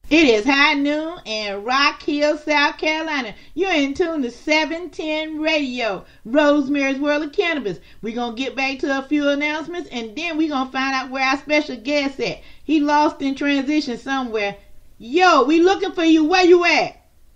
It is high noon in Rock Hill, South Carolina. You're in tune to 710 Radio, Rosemary's World of Cannabis. We're going to get back to a few announcements, and then we're going to find out where our special guest at. He lost in transition somewhere. Yo, we looking for you. Where you at?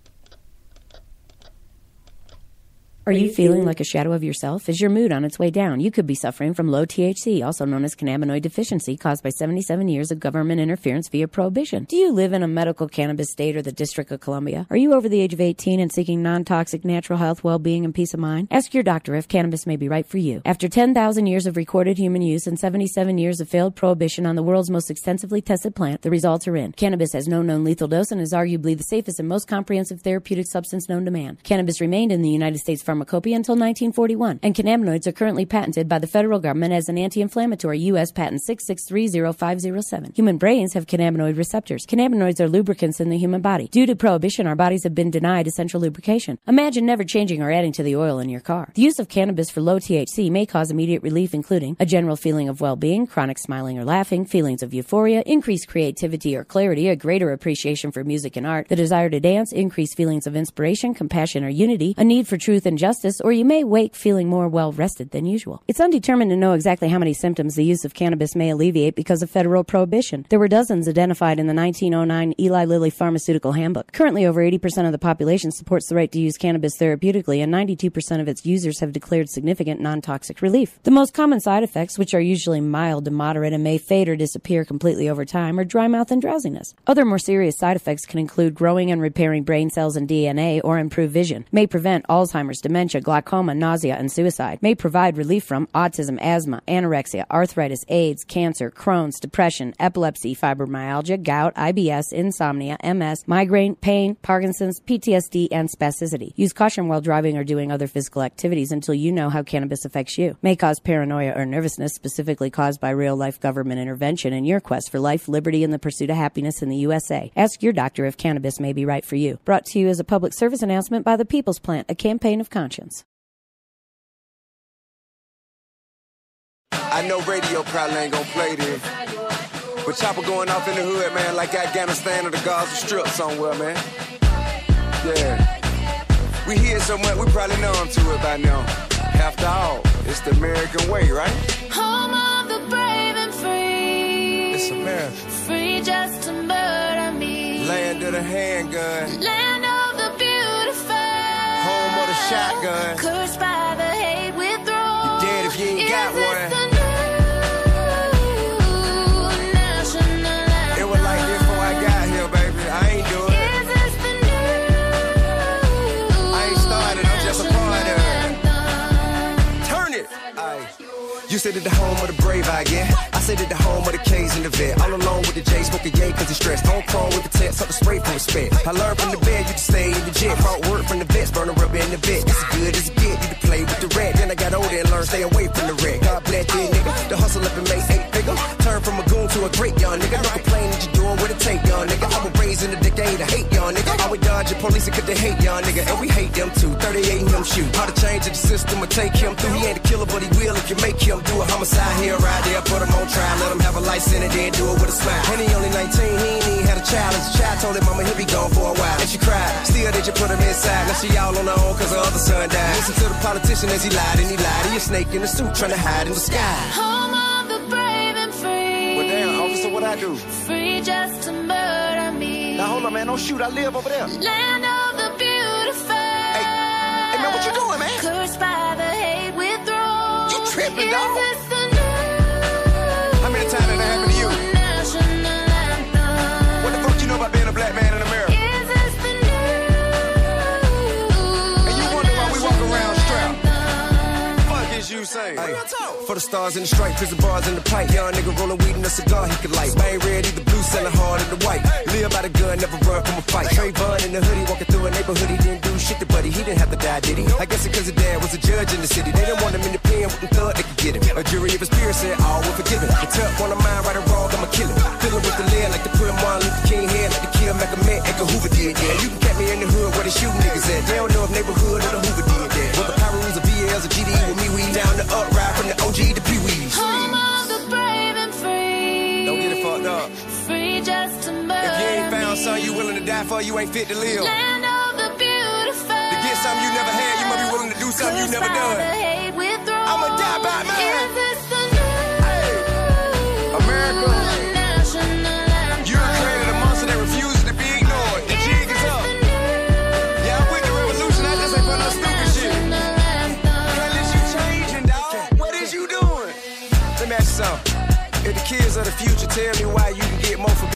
Are you feeling like a shadow of yourself? Is your mood on its way down? You could be suffering from low THC, also known as cannabinoid deficiency, caused by 77 years of government interference via prohibition. Do you live in a medical cannabis state or the District of Columbia? Are you over the age of 18 and seeking non-toxic natural health, well-being, and peace of mind? Ask your doctor if cannabis may be right for you. After 10,000 years of recorded human use and 77 years of failed prohibition on the world's most extensively tested plant, the results are in. Cannabis has no known lethal dose and is arguably the safest and most comprehensive therapeutic substance known to man. Cannabis remained in the United States pharmacopoeia until 1941, and cannabinoids are currently patented by the federal government as an anti-inflammatory U.S. Patent 6630507. Human brains have cannabinoid receptors. Cannabinoids are lubricants in the human body. Due to prohibition, our bodies have been denied essential lubrication. Imagine never changing or adding to the oil in your car. The use of cannabis for low THC may cause immediate relief, including a general feeling of well-being, chronic smiling or laughing, feelings of euphoria, increased creativity or clarity, a greater appreciation for music and art, the desire to dance, increased feelings of inspiration, compassion or unity, a need for truth and justice, or you may wake feeling more well-rested than usual. It's undetermined to know exactly how many symptoms the use of cannabis may alleviate because of federal prohibition. There were dozens identified in the 1909 Eli Lilly Pharmaceutical Handbook. Currently, over 80% of the population supports the right to use cannabis therapeutically, and 92% of its users have declared significant non-toxic relief. The most common side effects, which are usually mild to moderate and may fade or disappear completely over time, are dry mouth and drowsiness. Other more serious side effects can include growing and repairing brain cells and DNA or improve vision, may prevent Alzheimer's, dementia, glaucoma, nausea, and suicide, may provide relief from autism, asthma, anorexia, arthritis, AIDS, cancer, Crohn's, depression, epilepsy, fibromyalgia, gout, IBS, insomnia, MS, migraine, pain, Parkinson's, PTSD, and spasticity. Use caution while driving or doing other physical activities until you know how cannabis affects you. May cause paranoia or nervousness specifically caused by real-life government intervention in your quest for life, liberty, and the pursuit of happiness in the USA. Ask your doctor if cannabis may be right for you. Brought to you as a public service announcement by the People's Plant, a campaign of conscience. I know radio probably ain't gonna play this, but chopper going off in the hood, man, like Afghanistan or the Gaza Strip somewhere, man. Yeah. We hear so much, we probably know them to it by now. After all, it's the American way, right? Home of the brave and free. It's America. Free just to murder me. Land of the handgun. Land of the beautiful. Home of the shotgun. Cursed by the hate withdrawn. You're dead if you ain't got one. It was like this before I got here, baby. I ain't do it. Is this the new? I ain't started, I'm just a part of it. Turn it. Aye. You said it the home of the brave, I get. I said it the home of the K's and the vet. All alone with the J, smoking yay cause he stressed. Home crawl with the text, up the spray for respect. I learned from the bed, you can stay in the jet. Brought word from the vets, burning rubber in the vet. It's as good as it get, you can play with the rat. Then I got older and learned stay away from the wreck. God bless you, nigga. The hustle up and make 8 figures. Turn from a goon to a great young nigga. No complain that you doing what it take, young nigga. I was raised in the decade of hate, young nigga. I would dodge the police because they hate, young nigga. And we hate them too. 38 and him shoot. How to change the system will take him through. He ain't a killer, but he will if you make him do a homicide here, right there. Put him on trial, let him have a license and then do it with a smile. And he only 19, he ain't even had a child. As a child told him mama he'll be gone for a while. And she cried, still did you put him inside. Now she all on her own cause her other son died. Listen to the politician as he lied and he lied. He a snake in the suit trying to hide in the sky. Home of the brave and free. Well damn, officer, what I do? Free just to murder me. Now hold on, man, don't shoot, I live over there. Land of the beautiful. Hey man, what you doing, man? Cursed by the hate withdrawn. You tripping, Is dog? this the new? How many times did that happen to you? National anthem. What the fuck you know about being a black man in America? Is this the new? And you wonder why we walk around strapped. Fuck is you saying? Hey, for the stars and the stripes, prison bars in the pipe. Young nigga rolling weed and a cigar he could light. Bang red, either blue, selling hard in the white. Live by the gun, never run from a fight. Trayvon in the hoodie, walking through a neighborhood. He didn't do shit to buddy, he didn't have to die, did he? I guess it cause his dad was a judge in the city. They didn't want him in the pen with them thug, they could get him. A jury of his peers said all were forgiven. The tuck on the mind, right or wrong, I'ma kill him. Fill him with the lead like the put Martin Luther King head, like the kill Malcolm X, Edgar Hoover did, yeah. You can catch me in the hood where they shooting niggas at. They don't know if neighborhood or the Hoover did that. Whether Pyros or VLs or GD with me, we down the up ride from the OG to Pee Wee's. Home of the brave and free. Don't get it fucked up. Free just to murder If you ain't found me. something you willing to die for, you ain't fit to live. Land of the beautiful. To get something you never had, you might be willing to do something you never done. I'ma die by mine. Is this the new America, national anthem? you created a monster that refuses to be ignored. The jig is up. Yeah, I'm with the revolution. I just ain't for no stupid shit. Unless you changing, dog. What is you doing? Let me ask you something. If the kids of the future tell me why you can get more for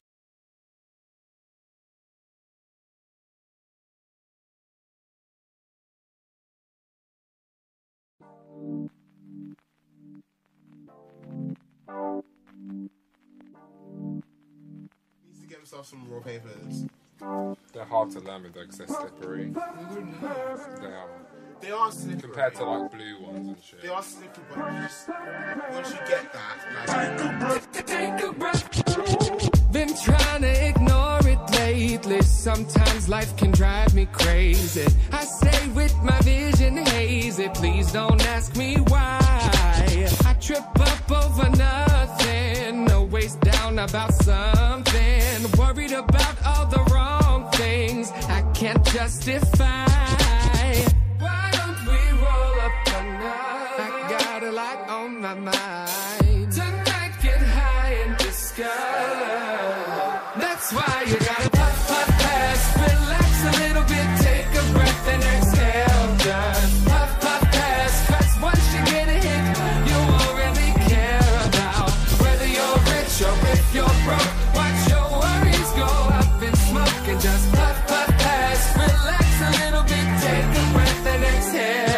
needs to get himself some raw papers. They're hard to learn with though because they're slippery. They are. They are slippery. Compared to like blue ones and shit. They are slippery, but you just, once you get that, like, Been trying to ignore it lately. Sometimes life can drive me crazy. I stay with my vision hazy. Please don't ask me why. I trip up over nothing. Always down about something. Worried about all the wrong things I can't justify. Why don't we roll up tonight? I got a lot on my mind. Tonight get high and discover. That's why you gotta puff, puff, pass. Relax a little bit, take a breath and exhale. Just puff, puff, pass. Cause once you get a hit, you won't really care about whether you're rich or if you're broke. Watch your worries go up in smoke and just puff, puff, pass. Relax a little bit, take a breath and exhale.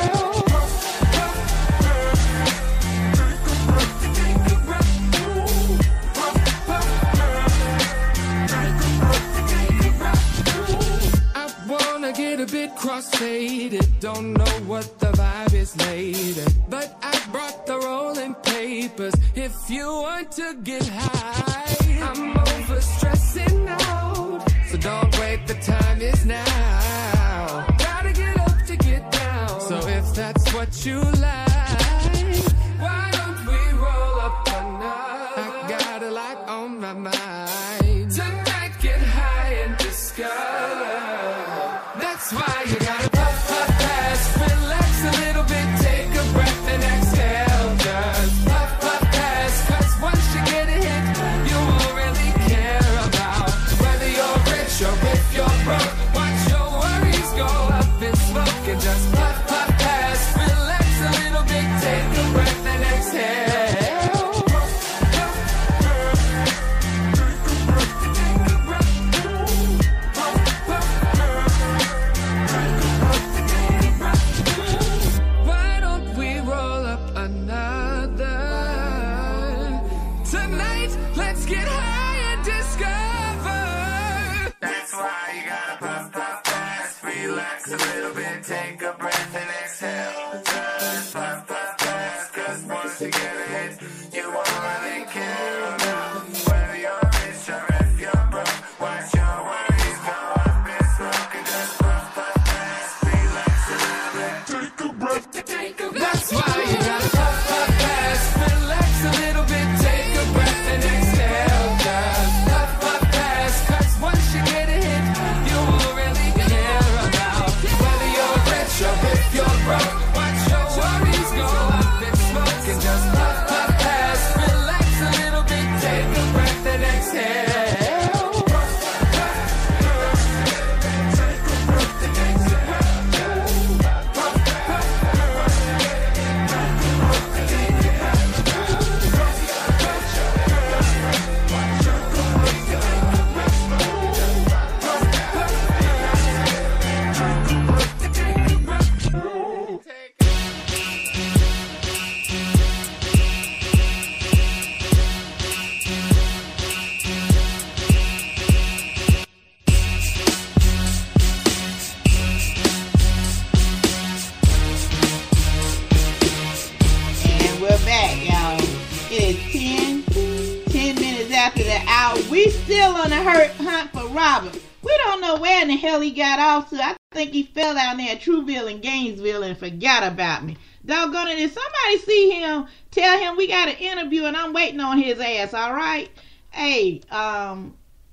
Get a bit cross-faded, don't know what the vibe is later, but I brought the rolling papers if you want to get high. I'm over stressing out, so don't wait, the time is now. Gotta get up to get down, so if that's what you like, why don't we roll up tonight? I got a lot on my mind. Tonight get high and discover. That's why you gotta puff, puff, pass. Relax a little bit, take a breath and exhale. Just puff, puff, pass. Cause once you get a hit, you won't really care about whether you're rich or if you're broke. Watch your worries go up in smoke and just puff, puff, pass. Relax a little bit, take a breath and exhale. A little bit, take a breath and exhale. Just puff, puff, pass. Cause once you get it, you won't really care about whether you're rich or if you're broke. Watch your worries go up in smoke and just puff, puff, pass. Relax a little bit, take a breath, take a breath. That's why you gotta puff, puff, pass. Relax a little bit, take a breath and exhale. Just puff, puff, pass. Cause once you get a hit, you won't really care about whether you're rich or if you're broke. Watch your worries go up in smoke and just puff, puff, pass. Relax a little bit, take a breath and exhale. We still on the hunt for Robert. We don't know where in the hell he got off to. I think he fell down there at Trouville and Gainesville and forgot about me. Doggone it, if somebody see him, tell him we got an interview and I'm waiting on his ass, alright? Hey, I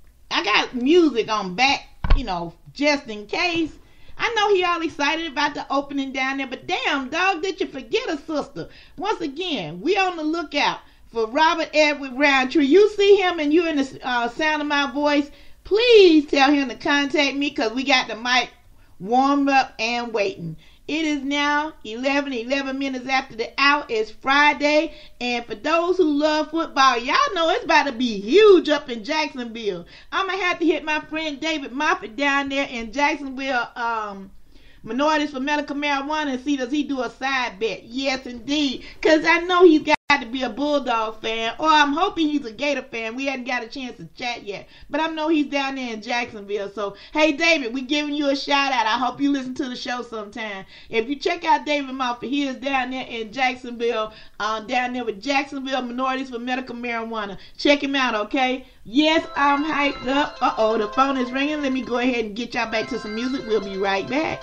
got music on back, just in case. I know he all excited about the opening down there, but damn, dog, did you forget a sister? Once again, we on the lookout for Robert Edward Roundtree. You see him and you in the sound of my voice, please tell him to contact me because we got the mic warmed up and waiting. It is now 11 minutes after the hour. It's Friday, and for those who love football, y'all know it's about to be huge up in Jacksonville. I'm going to have to hit my friend David Moffitt down there in Jacksonville, Minorities for Medical Marijuana, and see does he do a side bet. Yes, indeed, because I know he's got to be a Bulldog fan, or I'm hoping he's a Gator fan. We hadn't got a chance to chat yet, but I know he's down there in Jacksonville. So, hey, David, we're giving you a shout out. I hope you listen to the show sometime. If you check out David Moffitt, he is down there in Jacksonville, down there with Jacksonville Minorities for Medical Marijuana. Check him out, okay? Yes, I'm hyped up. Uh-oh, the phone is ringing. Let me go ahead and get y'all back to some music. We'll be right back.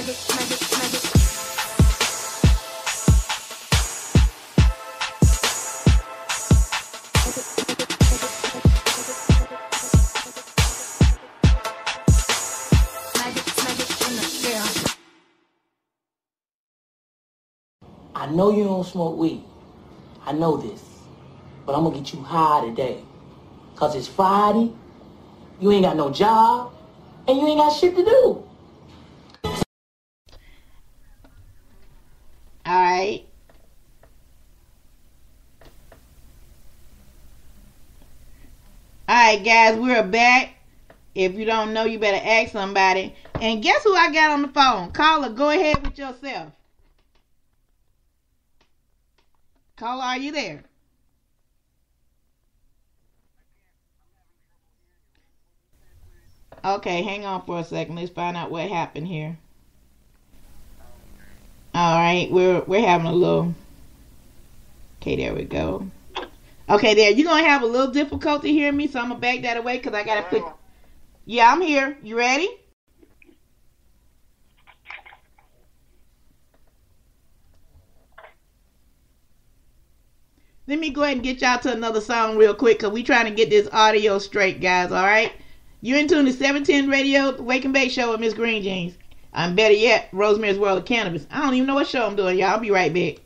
I know you don't smoke weed. I know this. But I'm gonna get you high today. Cause it's Friday, you ain't got no job, and you ain't got shit to do. Alright. Alright guys, we're back. If you don't know, you better ask somebody. And guess who I got on the phone? Caller, go ahead with yourself. Caller, are you there? Okay, hang on for a second. Let's find out what happened here. Alright, we're having a little... Okay, there we go. Okay, there. You're going to have a little difficulty hearing me, so I'm going to back that away because I got to put... Yeah, I'm here. You ready? Let me go ahead and get y'all to another song real quick because we trying to get this audio straight, guys, all right? You're in tune to 710 Radio, the Wake and Bake Show with Miss Green Jeans. I'm better yet, Rosemary's World of Cannabis. I don't even know what show I'm doing, y'all. I'll be right back.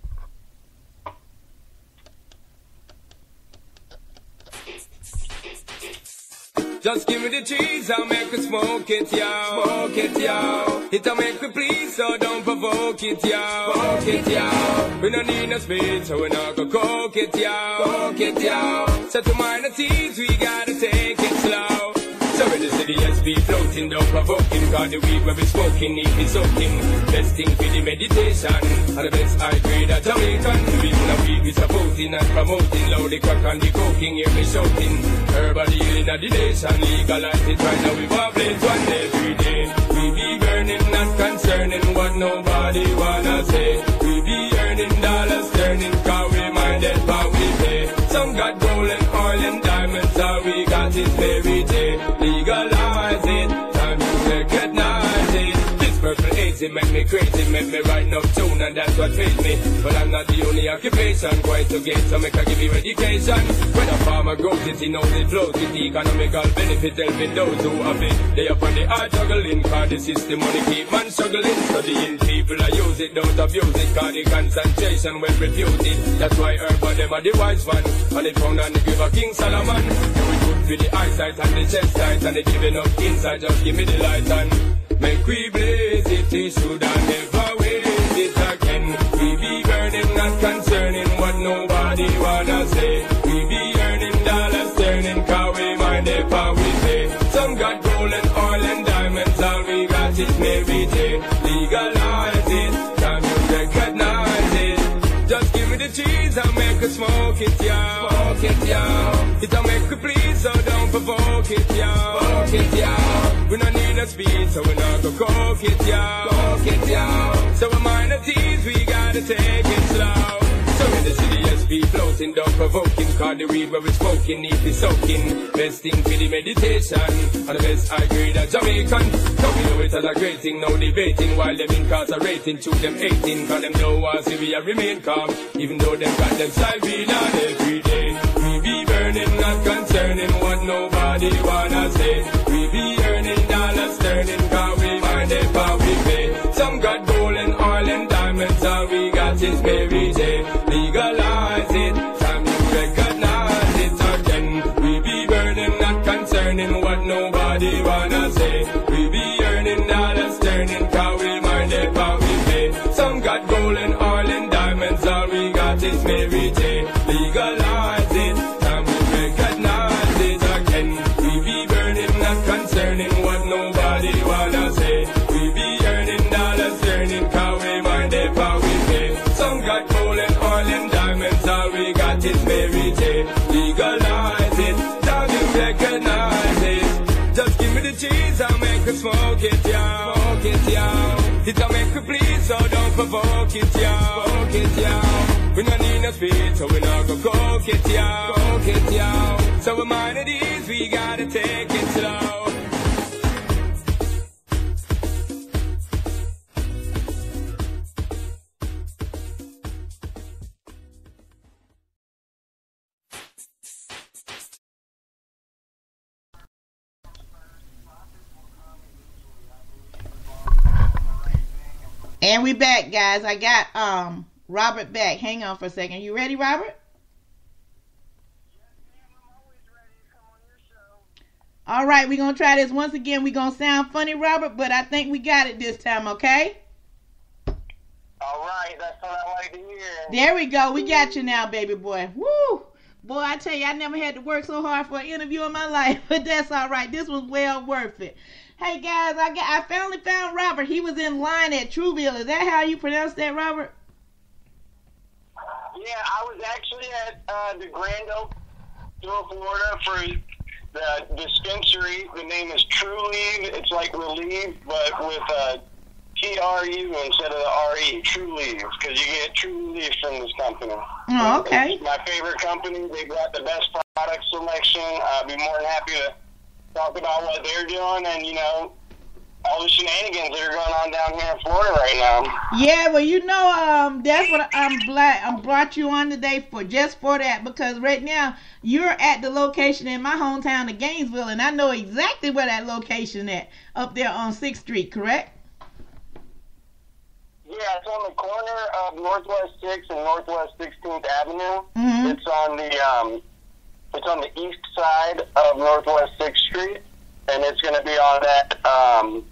Just give me the cheese, I'll make it smoke it, yo. Smoke it, yo. It'll make me please, so don't provoke it, yo. Smoke it, yo. We don't need no speed, so we're not gonna coke it, yo. Coke it, yo. So to minor teas, we gotta take it slow. So when the city SP floating, don't provoking, cause the weed where we smoking, need be soaking. Best thing for the meditation, and the best high grade at Jamaican. The reason that we be supporting and promoting, loud the crack and the coking, hear me shouting. Herbal healing of the nation, legalize it right now, we violate one every day. We be burning, not concerning what nobody wanna say. We be earning dollars, turning, cause we minded how we pay. Some got gold and oil and diamonds, all we got is Mary J. Legalize it, time to recognize it. This purple haze, it make me crazy, make me write no tune, and that's what pays me. But I'm not the only occupation, quite to get, so make I give you education. When a farmer grows it, he knows it flows with the economical benefit, helping those who have it. They up on the hard juggling, cause the system money keep man struggling. Studying people, I use it, don't abuse it, cause the concentration will refuse it. That's why Herbal them are the wise one, and they found on the grave of King Solomon. Do it good for the eyesight and the chest tight, and they giving up inside, just give me the light and make we blaze it, it should I never waste it again. We be burning, not concerning what nobody wanna say. We be earning dollars, turning, cause we mind the power we pay. Some got gold and oil and diamonds, all we got is Mary J. Legalize it, time you recognize it. Just give me the cheese, I'll make it smoke it, yo. Smoke it, yo. It'll make me please, so don't provoke it, yo. Smoke it, yo. We don't need no speed, so we're not gonna coke it, yo. Coke it, yo. So we're minor teas, we gotta take it slow. So in the city, SP floating, don't provoking, cause the weed where we smoking, need be soaking. Best thing for the meditation, and the best high grade at Jamaican. So we know it as a great thing, no debating, while them incarcerating, to them 18, cause them know us, we remain calm, even though them got them side being on every day. We be burning, not concerning what nobody wanna say. We be earning dollars, turning, cause we mind it, how we pay. Some got gold and oil and diamonds, all we got is Mary J. Legalize it, time you recognize it again. We be burning, not concerning what nobody wanna say. We be earning dollars, turning, cause we mind it, how we pay. Some got gold and oil and diamonds, all we got is Mary J. Legalize it, time you recognize it again. We be burning, not concerning what nobody wanna say. We be earning dollars, turning, cause we mind it, how we pay. Some got gold and oil and diamonds, all we got is Mary J. Legalize it, time you recognize it. Just give me the cheese, I'll make it smoke it, yo. Smoke it, yo. It'll make me please, so don't provoke it, yo. Smoke it, yo. We don't need no speed, so we're not gonna coke it, yo. Coke it, yo. So we're minded ease, we gotta take it slow. And we back, guys. I got Robert back. Hang on for a second. You ready, Robert? All right, we're going to try this once again. We're going to sound funny, Robert, but I think we got it this time, okay? All right, that's what I like to hear. There we go. We got you now, baby boy. Woo! Boy, I tell you, I never had to work so hard for an interview in my life, but that's all right. This was well worth it. Hey, guys, I finally found Robert. He was in line at Trouville. Is that how you pronounce that, Robert? Yeah, I was actually at the Grand Oak, Florida for the dispensary. The name is Trulieve. It's like Relieve, but with TRU instead of the RE, Trulieve, because you get Trulieve from this company. Oh, okay. It's my favorite company. They've got the best product selection. I'd be more than happy to talk about what they're doing and, you know, all the shenanigans that are going on down here in Florida right now. Yeah, well, you know, that's what I brought you on today for, just for that, because right now you're at the location in my hometown of Gainesville, and I know exactly where that location at, up there on 6th Street, correct? Yeah, it's on the corner of Northwest 6th and Northwest 16th Avenue. Mm-hmm. It's on the east side of Northwest 6th Street, and it's going to be on that.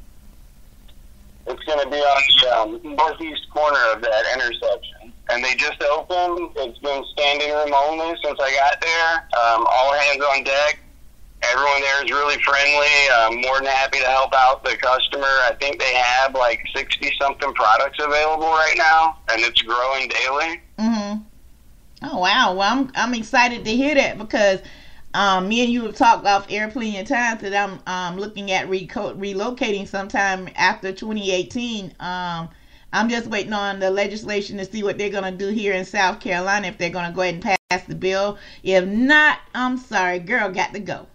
It's going to be on the northeast corner of that intersection. And they just opened. It's been standing room only since I got there. All hands on deck. Everyone there is really friendly. More than happy to help out the customer. I think they have like 60-something products available right now, and it's growing daily. Mm-hmm. Oh, wow. Well, I'm excited to hear that, because me and you have talked off air plenty of times that I'm looking at relocating sometime after 2018. I'm just waiting on the legislation to see what they're going to do here in South Carolina, if they're going to go ahead and pass the bill. If not, I'm sorry, girl got to go.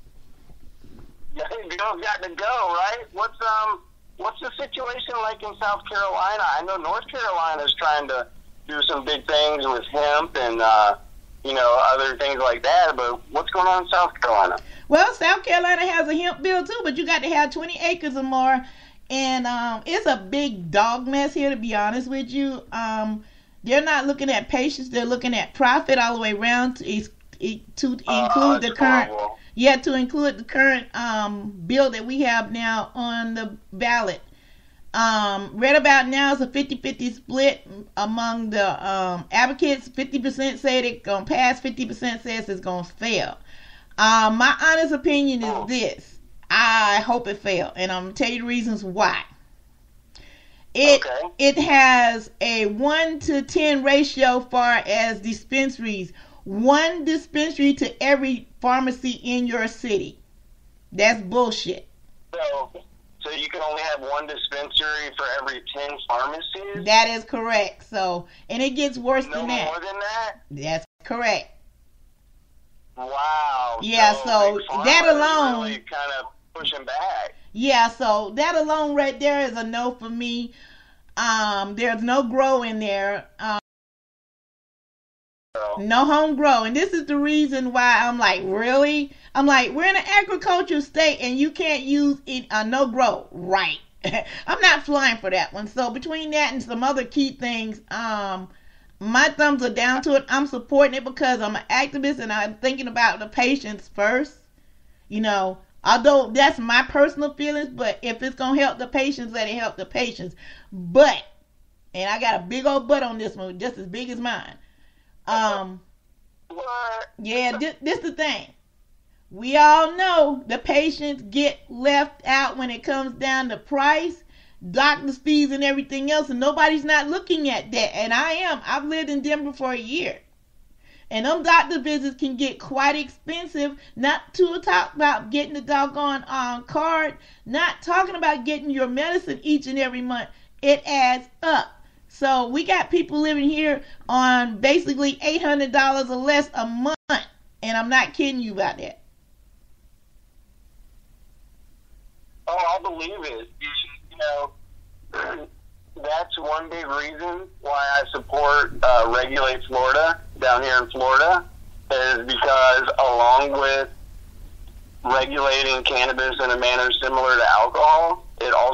Yeah, girl's got to go, right? What's the situation like in South Carolina? I know North Carolina is trying to do some big things with hemp and other things like that, but what's going on in South Carolina? Well, South Carolina has a hemp bill too, but you got to have 20 acres or more, and it's a big dog mess here, to be honest with you. They're not looking at patients; they're looking at profit all the way around to include the current. Horrible. Yeah, to include the current bill that we have now on the ballot. Right about now it's a 50-50 split among the advocates. 50% say it's going to pass, 50% says it's going to fail. My honest opinion is this. I hope it fails, and I'm going to tell you the reasons why. It has a 1-to-10 ratio far as dispensaries. 1 dispensary to every pharmacy in your city. That's bullshit. So you can only have 1 dispensary for every 10 pharmacies? That is correct. So, and it gets worse than that. No more than that? That's correct. Wow. Yeah, so that alone really kind of pushing back. Yeah, so that alone right there is a no for me. There's no grow in there. No home grow. And this is the reason why I'm like, really? I'm like, we're in an agricultural state and you can't use no grow. Right. I'm not flying for that one. So between that and some other key things, my thumbs are down to it. I'm supporting it because I'm an activist and I'm thinking about the patients first. You know, although that's my personal feelings, but if it's going to help the patients, let it help the patients. But, and I got a big old butt on this one, just as big as mine. Yeah, this the thing. We all know the patients get left out when it comes down to price, doctor's fees, and everything else, and nobody's not looking at that. And I've lived in Denver for a year. And them doctor visits can get quite expensive, not to talk about getting the doggone card, not talking about getting your medicine each and every month. It adds up. So we got people living here on basically $800 or less a month. And I'm not kidding you about that. Oh, I believe it. You know, that's one big reason why I support Regulate Florida down here in Florida, is because along with regulating cannabis in a manner similar to alcohol, it also allows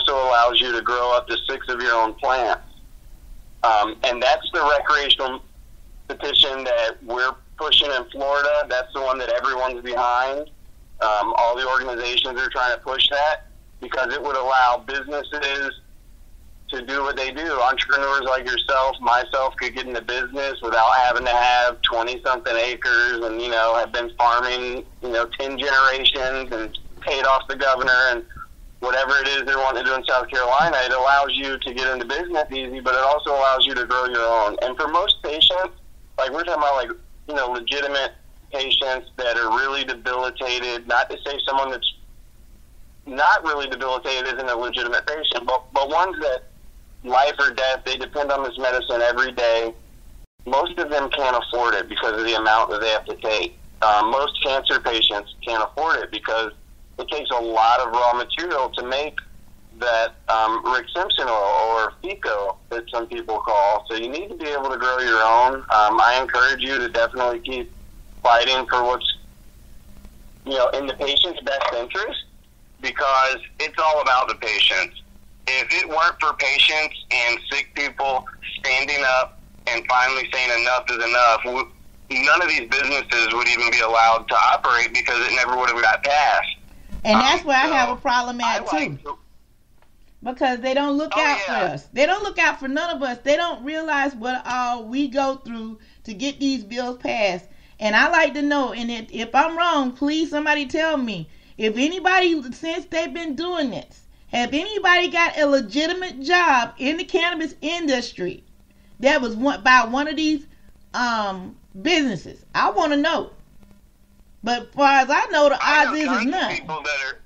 allows you to grow up to 6 of your own plants. And that's the recreational petition that we're pushing in Florida. That's the one that everyone's behind. All the organizations are trying to push that because it would allow businesses to do what they do. Entrepreneurs like yourself, myself, could get into business without having to have 20-something acres and, have been farming, 10 generations and paid off the governor and whatever it is they're wanting to do in South Carolina. It allows you to get into business easy, but it also allows you to grow your own. And for most patients, like we're talking about legitimate patients that are really debilitated, not to say someone that's not really debilitated isn't a legitimate patient, but ones that life or death, they depend on this medicine every day. Most of them can't afford it because of the amount that they have to take. Most cancer patients can't afford it because it takes a lot of raw material to make that Rick Simpson oil or FECO that some people call. So you need to be able to grow your own. I encourage you to definitely keep fighting for what's in the patient's best interest, because it's all about the patients. If it weren't for patients and sick people standing up and finally saying enough is enough, none of these businesses would even be allowed to operate because it never would have got passed. And that's where I have a problem at too. Because they don't look out for us. They don't look out for none of us. They don't realize what all we go through to get these bills passed. And I like to know, and if I'm wrong, please somebody tell me. If anybody, since they've been doing this, have anybody got a legitimate job in the cannabis industry that was by one of these businesses? I want to know. But as far as I know, the odds is none. People that are,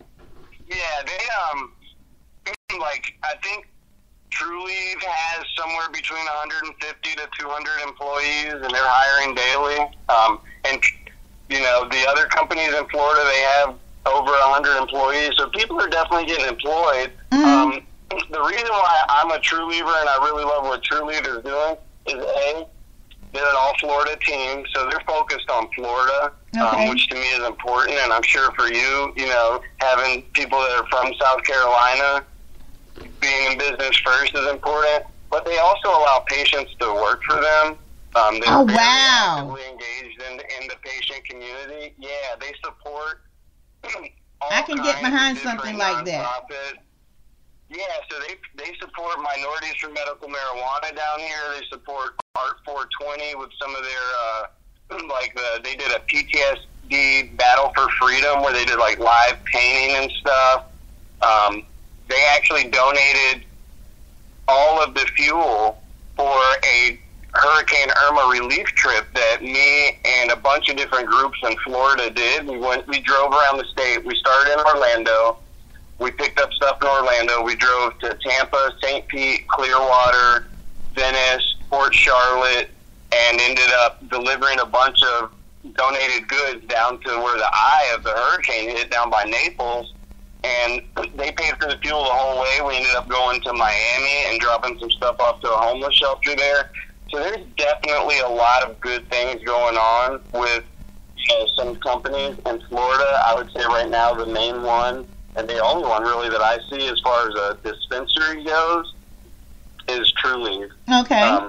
I think Trulieve has somewhere between 150 to 200 employees, and they're hiring daily. And the other companies in Florida, they have over 100 employees, so people are definitely getting employed. Mm-hmm. The reason why I'm a Truliever and I really love what Trulieve is doing is they're an all-Florida team, so they're focused on Florida, which to me is important, and I'm sure for you, having people that are from South Carolina being in business first is important, but they also allow patients to work for them. They're very actively engaged in the patient community. Yeah, they support I can get behind something like that. Yeah, so they support Minorities for Medical Marijuana down here. They support Art 420 with some of their, they did a PTSD Battle for Freedom where they did live painting and stuff. They actually donated all of the fuel for a Hurricane Irma relief trip that me and a bunch of different groups in Florida did. We drove around the state. We started in Orlando. We picked up stuff in Orlando. We drove to Tampa, St. Pete, Clearwater, Venice, Port Charlotte, and ended up delivering a bunch of donated goods down to where the eye of the hurricane hit, down by Naples. And they paid for the fuel the whole way. We ended up going to Miami and dropping some stuff off to a homeless shelter there. So there's definitely a lot of good things going on with some companies in Florida. I would say right now the main one, and the only one really that I see as far as a dispensary goes, is Trulieve. Okay.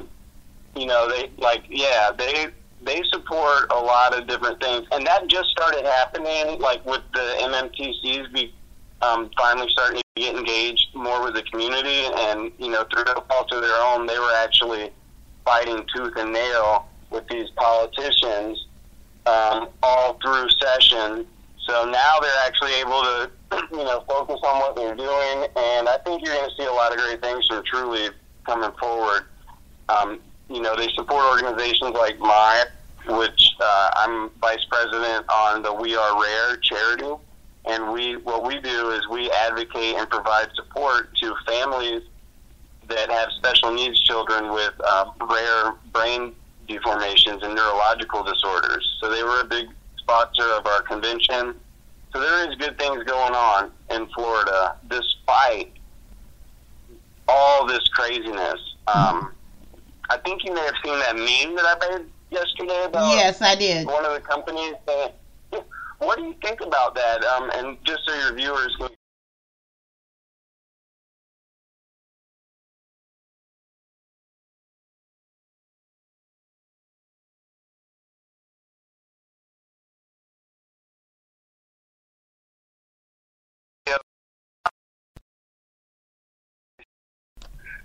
They support a lot of different things, and that just started happening, with the MMTCs finally starting to get engaged more with the community, and through no fault of their own, they were actually fighting tooth and nail with these politicians all through session. So now they're actually able to, focus on what they're doing, and I think you're going to see a lot of great things from Trulieve coming forward. They support organizations like mine, which I'm vice president on the We Are Rare charity, and what we do is we advocate and provide support to families that have special needs children with rare brain deformations and neurological disorders. So they were a big sponsor of our convention. So there is good things going on in Florida despite all this craziness. I think you may have seen that meme that I made yesterday about yes, I did. One of the companies. What do you think about that? And just so your viewers can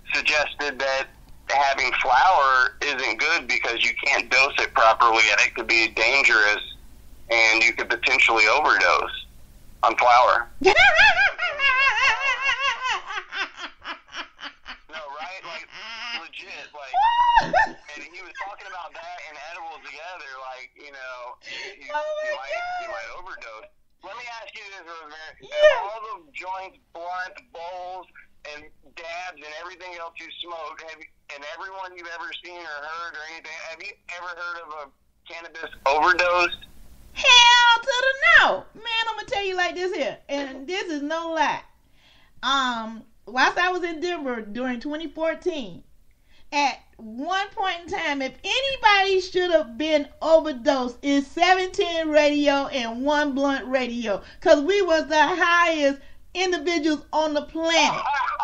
suggested that having flour isn't good because you can't dose it properly and it could be dangerous and you could potentially overdose on flour. No, right? Like, legit. Like, and he was talking about that and edibles together. Like, you know, you might overdose. Let me ask you this, Rosemary. Yeah. All the joints, blunts, bowls, and dabs, and everything else you smoke, and everyone you've ever seen or heard or anything, have you ever heard of a cannabis overdose? Hell to the no. Man, I'm going to tell you like this here, and this is no lie. Whilst I was in Denver during 2014, at one point in time, if anybody should have been overdosed, it's 710 radio and One Blunt radio, because we was the highest individuals on the planet.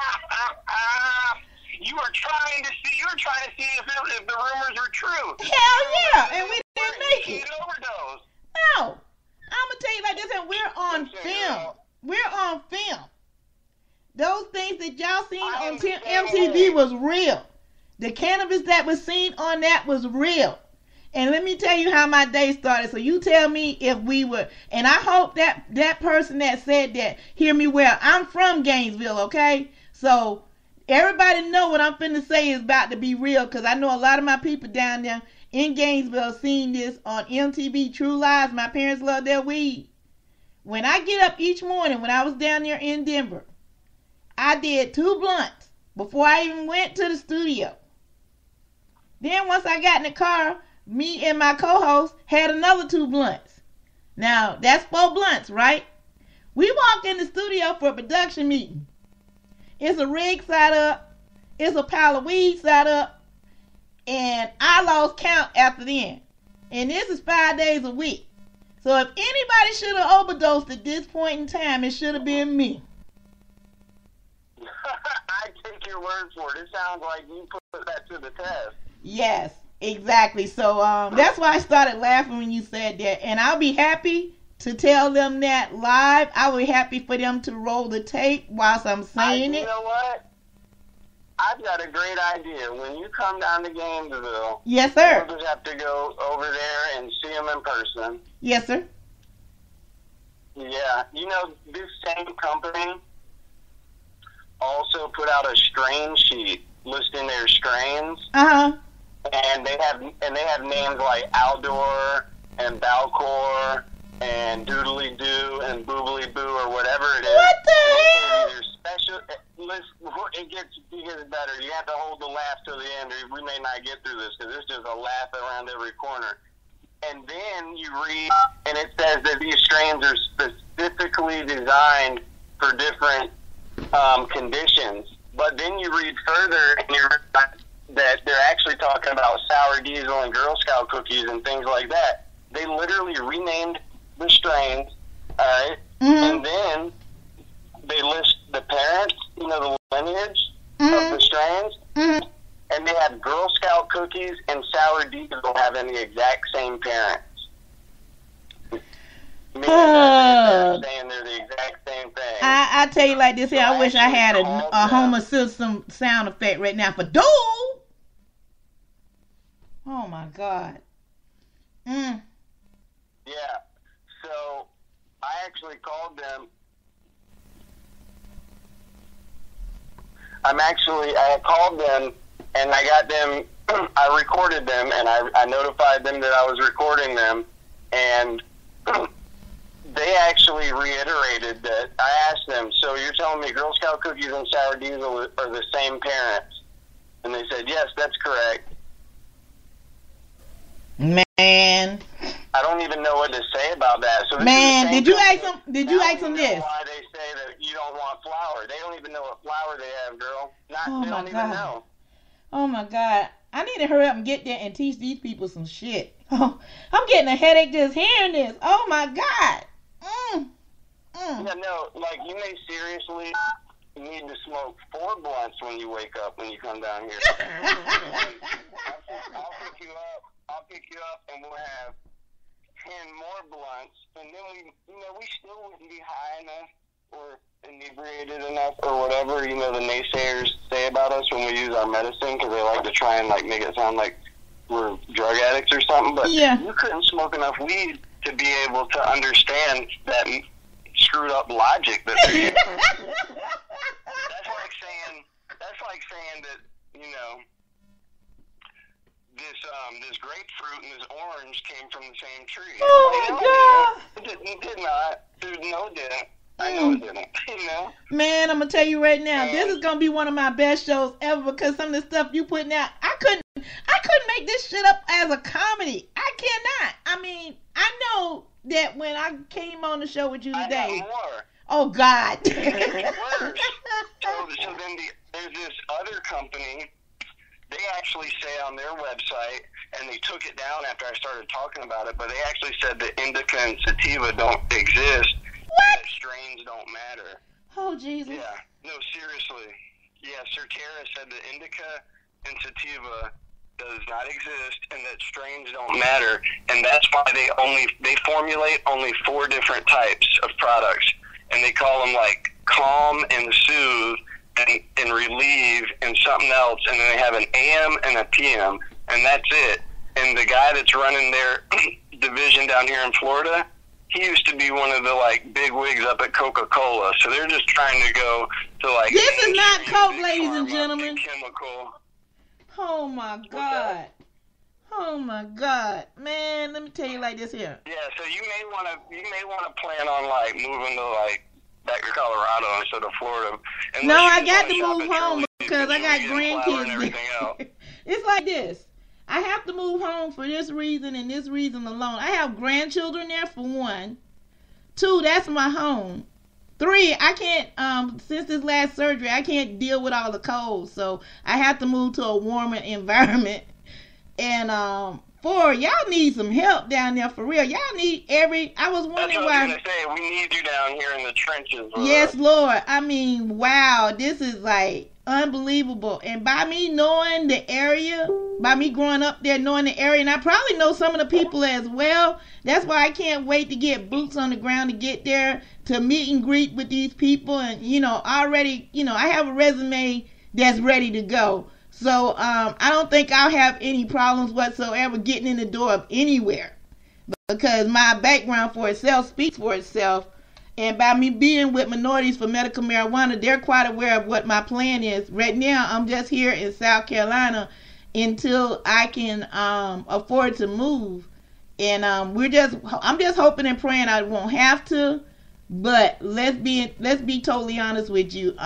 You were trying to see if the rumors were true. Hell yeah, and we didn't make it. Overdose. No, I'm gonna tell you like this, and we're on film. We're on film. Those things that y'all seen on MTV was real. The cannabis that was seen on that was real. And let me tell you how my day started. So you tell me if we were, and I hope that person that said that hear me well. I'm from Gainesville, okay? So everybody know what I'm finna say is about to be real, because I know a lot of my people down there in Gainesville seen this on MTV True Lives. My parents love their weed. When I get up each morning, when I was down there in Denver, I did 2 blunts before I even went to the studio. Then once I got in the car, me and my co-host had another 2 blunts. Now, that's 4 blunts, right? We walk in the studio for a production meeting. It's a rig side up. It's a pile of weed side up. And I lost count after then. And this is 5 days a week. So if anybody should have overdosed at this point in time, it should have been me. I take your word for it. It sounds like you put that to the test. Yes, exactly. So that's why I started laughing when you said that. And I'll be happy to tell them that live. I'll be happy for them to roll the tape whilst I'm saying it. You know what? I've got a great idea. When you come down to Gainesville, yes, sir, we'll just have to go over there and see them in person. Yes, sir. Yeah. You know, this same company also put out a strain sheet listing their strains. Uh-huh. And they have names like Aldor and Balcor and Doodly Doo and Boobly Boo or whatever it is. What the hell? They're special. It gets better. You have to hold the laugh till the end, or we may not get through this, because it's just a laugh around every corner. And then you read, and it says that these strains are specifically designed for different conditions. But then you read further, and you realize that they're actually talking about sour diesel and Girl Scout cookies and things like that. They literally renamed the strains, all right? Mm-hmm. And then they list the parents, you know, the lineage of the strains. Mm-hmm. And they have Girl Scout cookies and sour diesel having the exact same parents. Meaning saying they're the exact same thing. I tell you like this here, I wish I had a Homer Simpson sound effect right now for Dole. Oh my God. Yeah. So I actually called them. I called them and I got them. I recorded them and I notified them that I was recording them, and they actually reiterated that. I asked them, so you're telling me Girl Scout cookies and sour diesel are the same parents? And they said, yes, that's correct. Man, I don't even know what to say about that. So man, did you ask them? Did you ask them this? Why they say that you don't want flour? They don't even know what flour they have, girl. They don't even know. Oh my God! I need to hurry up and get there and teach these people some shit. Oh, I'm getting a headache just hearing this. Oh my God! Yeah, no, like you may seriously need to smoke 4 blunts when you wake up when you come down here. I'll pick you up and we'll have 10 more blunts, and then we still wouldn't be high enough or inebriated enough or whatever, the naysayers say about us when we use our medicine because they like to try and like make it sound like we're drug addicts or something. But you couldn't smoke enough weed to be able to understand that screwed up logic that they're using. That's like saying that, you know, this grapefruit and this orange came from the same tree. Oh my God! It did not. Dude, no, it didn't. I know it didn't. You know? Man, I'm gonna tell you right now, this is gonna be one of my best shows ever because some of the stuff you putting out, I couldn't make this shit up as a comedy. I cannot. I mean, I know that when I came on the show with you today. I got more. Oh God. It's worse. So then there's this other company. They actually say on their website, and they took it down after I started talking about it, but they actually said that indica and sativa don't exist. What? That strains don't matter. Oh, Jesus. Yeah. No, seriously. Yeah, Certera said that indica and sativa does not exist and that strains don't matter, and that's why they formulate only 4 different types of products, and they call them like calm and soothe and relieve and something else, and then they have an AM and a PM, and that's it. And the guy that's running their division down here in Florida, he used to be one of the like big wigs up at Coca-Cola, so they're just trying to go to like. This is not Coke, ladies and gentlemen. Chemical. Oh my God. Oh my God, man! Let me tell you like this here. Yeah, so you may want to plan on like moving to like back to Colorado instead of Florida. No, I got to move home because I got grandkids. It's like this. I have to move home for this reason and this reason alone. I have grandchildren there for 1. 2, that's my home. 3, I can't, since this last surgery, I can't deal with all the cold. So I have to move to a warmer environment. And 4, y'all need some help down there for real. Y'all need I was wondering why. That's what I was going to say. We need you down here in the trenches. Yes, Lord. I mean, wow. This is like unbelievable. And by me knowing the area, by me growing up there knowing the area, and I probably know some of the people as well, that's why I can't wait to get boots on the ground to get there to meet and greet with these people. And, you know, already, you know, I have a resume that's ready to go. So I don't think I'll have any problems whatsoever getting in the door of anywhere because my background for itself speaks for itself. And by me being with Minorities for Medical Marijuana, they're quite aware of what my plan is. Right now, I'm just here in South Carolina until I can afford to move. And I'm just hoping and praying I won't have to. But let's be totally honest with you.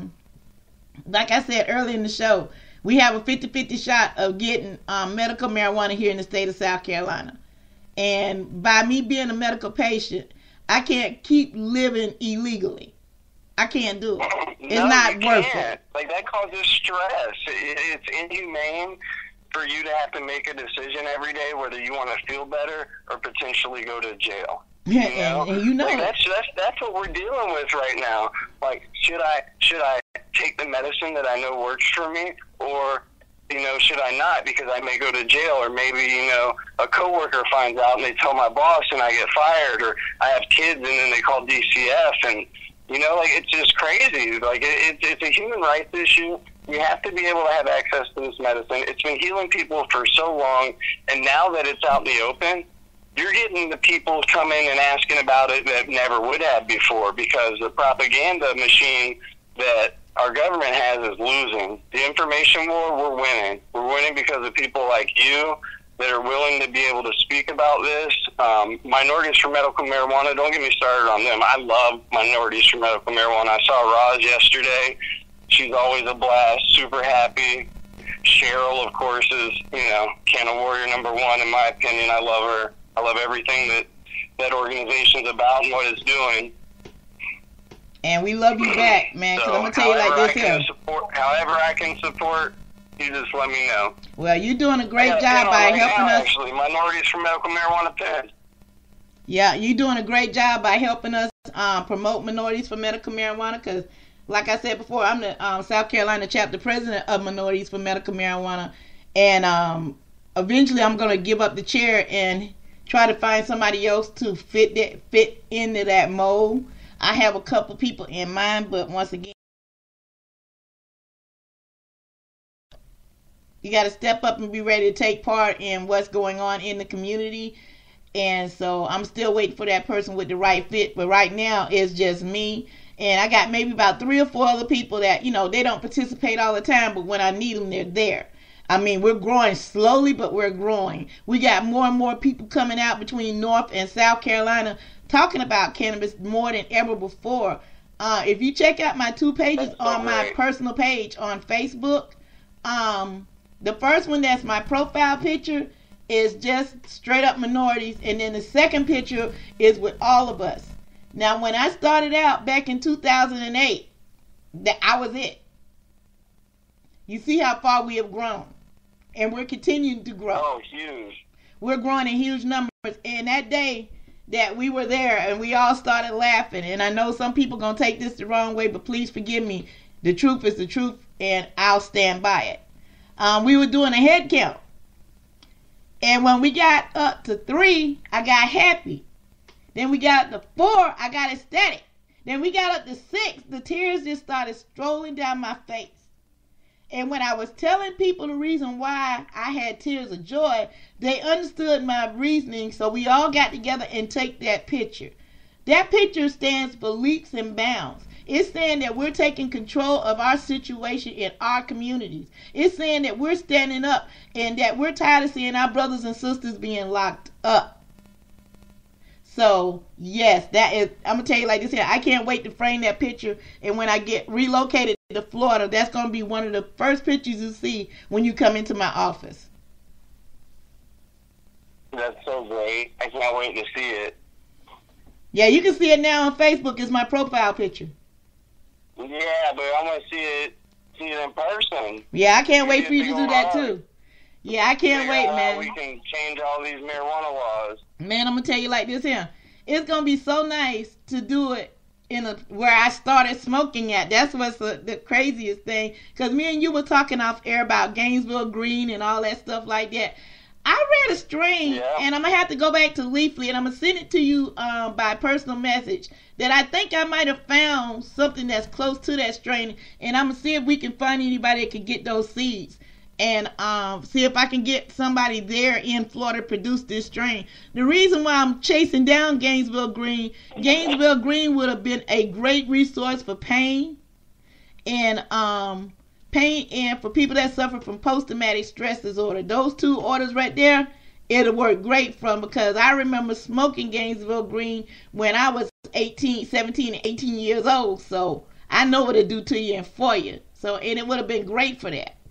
Like I said earlier in the show, we have a 50-50 shot of getting medical marijuana here in the state of South Carolina. And by me being a medical patient, I can't keep living illegally. I can't do it. It's not worth it. Like, that causes stress. It's inhumane for you to have to make a decision every day whether you want to feel better or potentially go to jail. You know? And you know like, that's what we're dealing with right now. Like, should I take the medicine that I know works for me, or, you know, should I not because I may go to jail, or maybe, you know, a coworker finds out and they tell my boss and I get fired, or I have kids and then they call DCF, and, you know, like, it's just crazy. Like, it's a human rights issue. We have to be able to have access to this medicine. It's been healing people for so long, and now that it's out in the open, you're getting the people coming and asking about it that never would have before, because the propaganda machine that our government has is losing. The information war, we're winning. We're winning because of people like you that are willing to be able to speak about this. Minorities for Medical Marijuana, don't get me started on them. I love Minorities for Medical Marijuana. I saw Roz yesterday. She's always a blast, super happy. Cheryl, of course, is, you know, Canna Warrior #1 in my opinion. I love her. I love everything that organization's about and what it's doing. And we love you back, man, because I'm going to tell you like this here. However I can support, you just let me know. Well, you're doing a great job by helping us. Actually, Minorities for Medical Marijuana pen. Yeah, you're doing a great job by helping us promote Minorities for Medical Marijuana, because, like I said before, I'm the South Carolina chapter president of Minorities for Medical Marijuana. And eventually I'm going to give up the chair and try to find somebody else to fit into that mold. I have a couple people in mind, but once again, You got to step up and be ready to take part in what's going on in the community. And so I'm still waiting for that person with the right fit. But right now, it's just me. And I got maybe about 3 or 4 other people that, you know, they don't participate all the time, but when I need them, they're there. I mean, we're growing slowly, but we're growing. We got more and more people coming out between North and South Carolina talking about cannabis more than ever before. If you check out my 2 pages on my personal page on Facebook, the first one, that's my profile picture, is just straight up minorities. And then the second picture is with all of us. Now, when I started out back in 2008, I was it. You see how far we have grown. And we're continuing to grow. Oh, huge. We're growing in huge numbers. And that day that we were there and we all started laughing, and I know some people going to take this the wrong way, but please forgive me. The truth is the truth, and I'll stand by it. We were doing a head count. And when we got up to 3, I got happy. Then we got up to 4, I got ecstatic. Then we got up to 6, the tears just started strolling down my face. And when I was telling people the reason why I had tears of joy, they understood my reasoning, so we all got together and take that picture. That picture stands for leaps and bounds. It's saying that we're taking control of our situation in our communities. It's saying that we're standing up and that we're tired of seeing our brothers and sisters being locked up. So, yes, that is, I'm going to tell you like this here, I can't wait to frame that picture, and when I get relocated to Florida, that's going to be one of the first pictures you see when you come into my office. That's so great. I can't wait to see it. Yeah, you can see it now on Facebook. It's my profile picture. Yeah, but I want to see it in person. Yeah, I can't wait for you to do that too. Yeah, I can't wait, man. We can change all these marijuana laws. Man, I'm going to tell you like this here. It's going to be so nice to do it where I started smoking at. That's what's the craziest thing. Because me and you were talking off air about Gainesville Green and all that stuff like that. I read a strain, and I'm going to have to go back to Leafly, and I'm going to send it to you by personal message, that I think I might have found something that's close to that strain, and I'm going to see if we can find anybody that can get those seeds, and see if I can get somebody there in Florida to produce this strain. The reason why I'm chasing down Gainesville Green would have been a great resource for pain, and for people that suffer from post-traumatic stress disorder. Those 2 orders right there, it'll work great from, because I remember smoking Gainesville Green when I was 17, 18 years old. So I know what it do to you and for you. So, and it would have been great for that.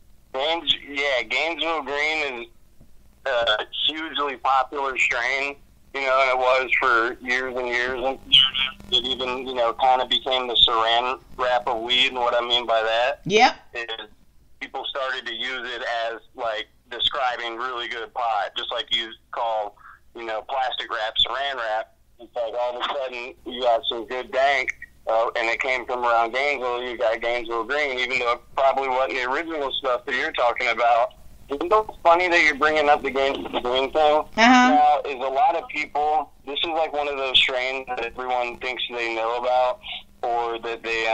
Gainesville Green is a hugely popular strain, and it was for years and years. And it even, kind of became the saran wrap of weed. And what I mean by that is people started to use it as, like, describing really good pot, just like you call, plastic wrap saran wrap. It's like all of a sudden you got some good dank. And it came from around Gainesville. You got Gainesville Green, even though it probably wasn't the original stuff that you're talking about. Isn't it funny that you're bringing up the Gainesville Green thing? Now, is a lot of people, this is like one of those strains that everyone thinks they know about, or that they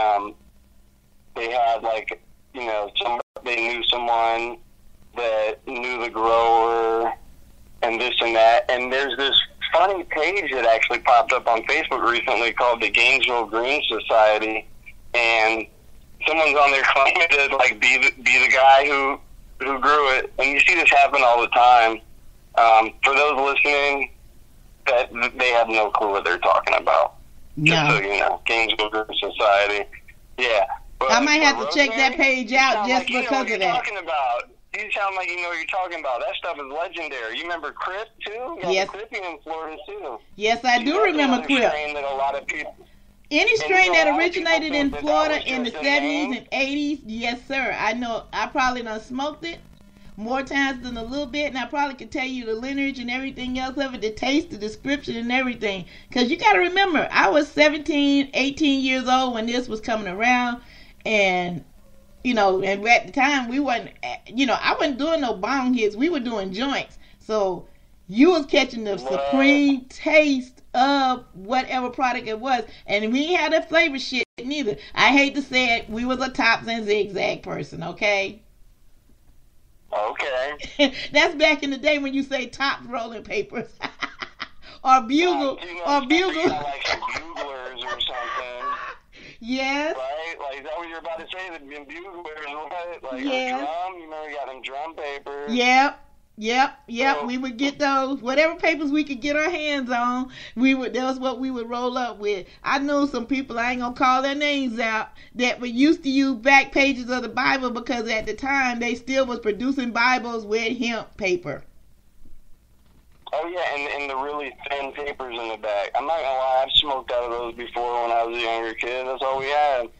had, like, they knew someone that knew the grower and this and that. And there's this funny page that actually popped up on Facebook recently called the Gainesville Green Society, and someone's on there claiming to, like, be the guy who grew it. And you see this happen all the time. For those listening, that they have no clue what they're talking about. No. Just so you know, Gainesville Green Society. Yeah. But I might have to check that page out just because of that. Talking about. You sound like you know what you're talking about. That stuff is legendary. You remember Crip, too? Yes. Crip in Florida, too. Yes, I do remember Crip. That a lot of people... Any strain that originated in Florida in the 70s and 80s, yes, sir. I know. I probably done smoked it more times than a little bit, and I probably could tell you the lineage and everything else of it, the taste, the description, and everything. Because you got to remember, I was 17, 18 years old when this was coming around, and... and at the time we wasn't, I wasn't doing no bong hits. We were doing joints. So you was catching the supreme taste of whatever product it was. And we ain't had that flavor shit neither. I hate to say it, we was a Tops and Zigzag person, okay? Okay. That's back in the day when you say top rolling papers. Or bugle. Or bugle. Like some buglers or something. Yes. Right? Like, is that what you're about to say? The buglers, right? Like, yes. Drum? You know, we got them drum papers. Yep. So, we would get those, whatever papers we could get our hands on, that was what we would roll up with. I knew some people, I ain't gonna call their names out, that were used to use back pages of the Bible because at the time they still was producing Bibles with hemp paper. Oh yeah, and the really thin papers in the back. I'm not gonna lie, I've smoked out of those before when I was a younger kid. That's all we had.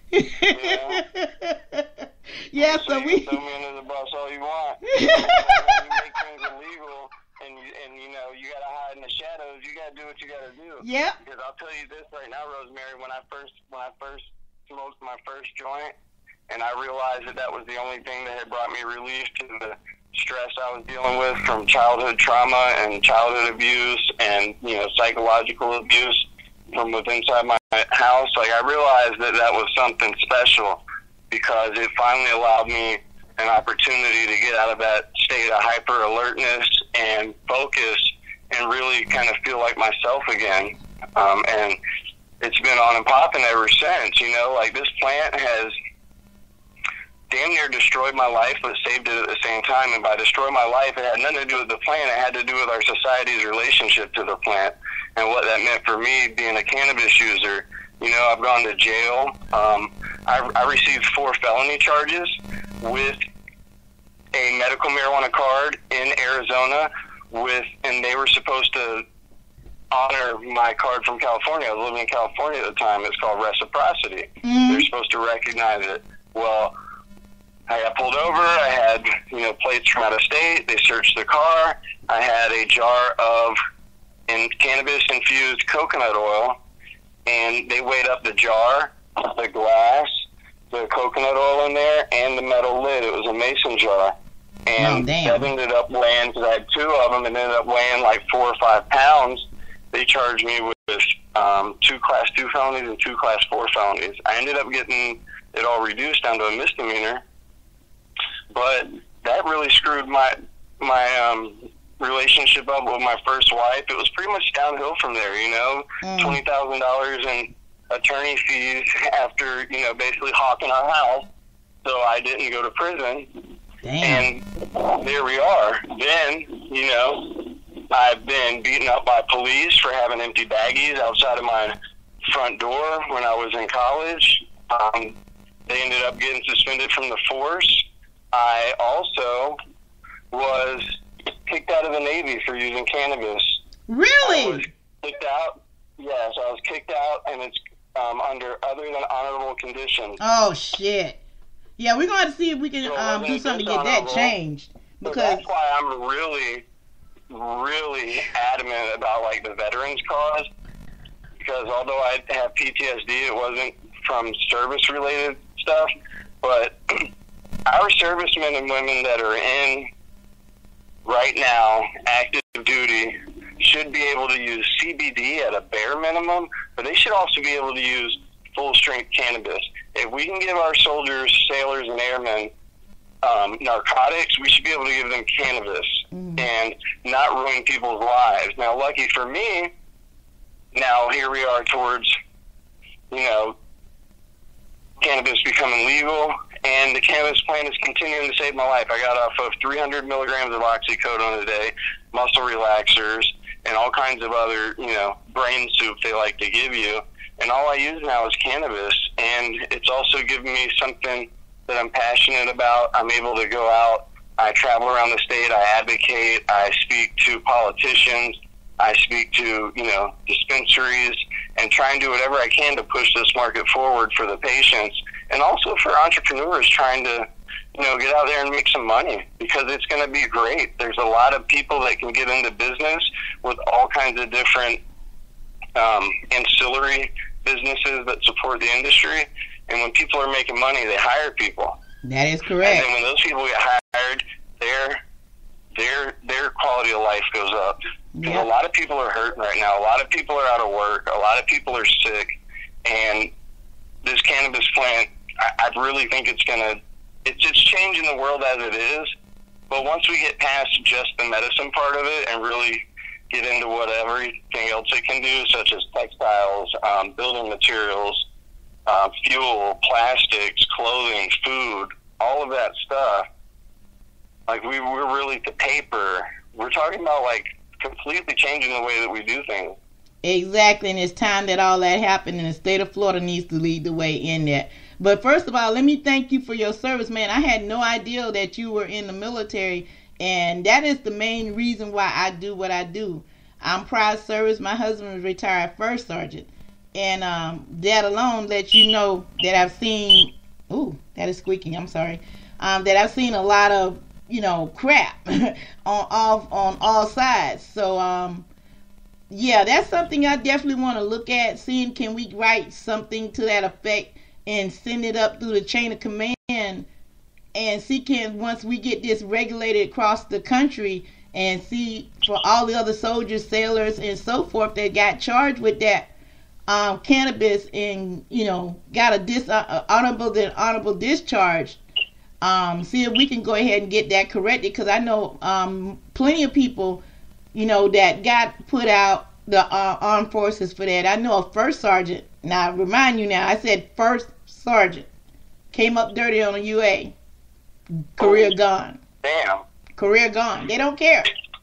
Yeah, so we throw me under the bus all you want. You make things illegal, and you know you gotta hide in the shadows. You gotta do what you gotta do. Yeah. Because I'll tell you this right now, Rosemary. When I first smoked my first joint, and I realized that was the only thing that had brought me relief to the stress I was dealing with from childhood trauma and childhood abuse and, you know, psychological abuse from within inside my house. Like, I realized that was something special because it finally allowed me an opportunity to get out of that state of hyper alertness and focus and really kind of feel like myself again. And it's been on and popping ever since, you know, like this plant has damn near destroyed my life, but saved it at the same time. And by destroy my life, it had nothing to do with the plant. It had to do with our society's relationship to the plant and what that meant for me being a cannabis user. You know, I've gone to jail. I received 4 felony charges with a medical marijuana card in Arizona and they were supposed to honor my card from California. I was living in California at the time. It's called reciprocity. Mm-hmm. They're supposed to recognize it. Well, I got pulled over. I had, you know, plates from out of state. They searched the car. I had a jar of cannabis-infused coconut oil, and they weighed up the jar, the glass, the coconut oil in there, and the metal lid. It was a mason jar. And that ended up weighing, because I had 2 of them, and ended up weighing like 4 or 5 pounds. They charged me with 2 Class 2 felonies and 2 Class 4 felonies. I ended up getting it all reduced down to a misdemeanor. But that really screwed my relationship up with my first wife. It was pretty much downhill from there, you know, $20,000 in attorney fees after, you know, basically hawking our house. So I didn't go to prison. Damn. And there we are. Then, you know, I've been beaten up by police for having empty baggies outside of my front door when I was in college. They ended up getting suspended from the force. I also was kicked out of the Navy for using cannabis. Really? I was kicked out. Yes, I was kicked out, and it's under other than honorable conditions. Oh, shit. Yeah, we're going to see if we can do something to get that changed. Because so that's why I'm really, really adamant about, like, the veterans cause. Because although I have PTSD, it wasn't from service-related stuff. But our servicemen and women that are in right now active duty should be able to use CBD at a bare minimum, but they should also be able to use full-strength cannabis. If we can give our soldiers, sailors, and airmen narcotics, we should be able to give them cannabis and not ruin people's lives. Now, lucky for me, now here we are towards, you know, cannabis becoming legal, and the cannabis plant is continuing to save my life. I got off of 300 milligrams of oxycodone a day, muscle relaxers, and all kinds of other, you know, brain soup they like to give you. And all I use now is cannabis, and it's also given me something that I'm passionate about. I'm able to go out. I travel around the state. I advocate. I speak to politicians. I speak to, you know, dispensaries, and try and do whatever I can to push this market forward for the patients, and also for entrepreneurs trying to, you know, get out there and make some money, because it's going to be great. There's a lot of people that can get into business with all kinds of different ancillary businesses that support the industry, and when people are making money, they hire people. That is correct. And then when those people get hired, their quality of life goes up. Because a lot of people are hurting right now. A lot of people are out of work. A lot of people are sick. And this cannabis plant, I really think it's changing the world as it is. But once we get past just the medicine part of it and really get into what everything else it can do, such as textiles, building materials, fuel, plastics, clothing, food, all of that stuff, like we're really to paper. We're talking about like completely changing the way that we do things. Exactly, and it's time that all that happened, and the state of Florida needs to lead the way in that. But first of all, let me thank you for your service, man. I had no idea that you were in the military, and that is the main reason why I do what I do. I'm proud service. My husband was retired first sergeant, and that alone lets you know that I've seen. Ooh, that is squeaking. I'm sorry. That I've seen a lot of crap on all sides. So yeah, that's something I definitely want to look at. Seeing can we write something to that effect and send it up through the chain of command, and see can once we get this regulated across the country, and see for all the other soldiers, sailors, and so forth that got charged with that cannabis and got a honorable discharge. See if we can go ahead and get that corrected, because I know plenty of people that got put out the armed forces for that. I know a first sergeant. Now, remind you now, I said first sergeant. Came up dirty on a UA. Career gone. Damn. Career gone. They don't care.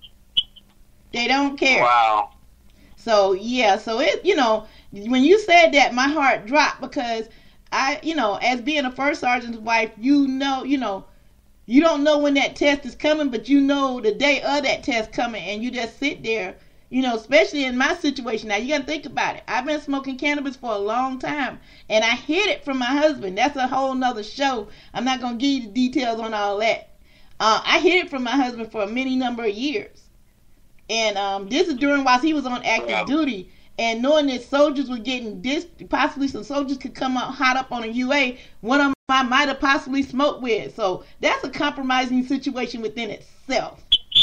They don't care. Wow. So, yeah. So, it, when you said that, my heart dropped, because I, as being a first sergeant's wife, you don't know when that test is coming, but you know the day of that test coming, and you just sit there, especially in my situation. Now, you got to think about it. I've been smoking cannabis for a long time, and I hid it from my husband. That's a whole nother show. I'm not going to give you the details on all that. I hid it from my husband for a many number of years. And this is during while he was on active duty. And knowing that soldiers were getting possibly some soldiers could come out hot up on a UA, one of them I might have possibly smoked with. So that's a compromising situation within itself.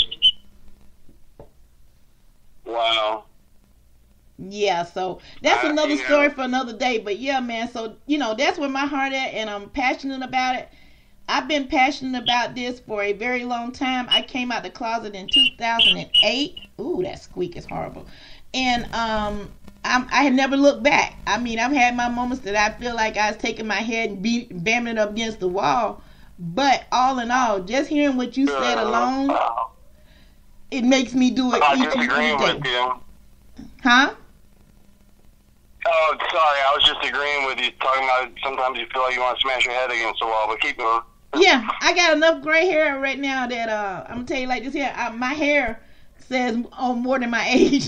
Wow. Yeah, so that's another story for another day. But yeah, man, so that's where my heart at, and I'm passionate about it. I've been passionate about this for a very long time. I came out the closet in 2008. Ooh, that squeak is horrible. And I had never looked back. I mean, I've had my moments that I feel like I was taking my head and bamming it up against the wall. But all in all, just hearing what you said alone, it makes me do it each and every day. Huh? Oh, sorry, I was just agreeing with you, talking about sometimes you feel like you want to smash your head against the wall, but keep going. Yeah, I got enough gray hair right now that I'm going to tell you like this here. My hair says more than my age.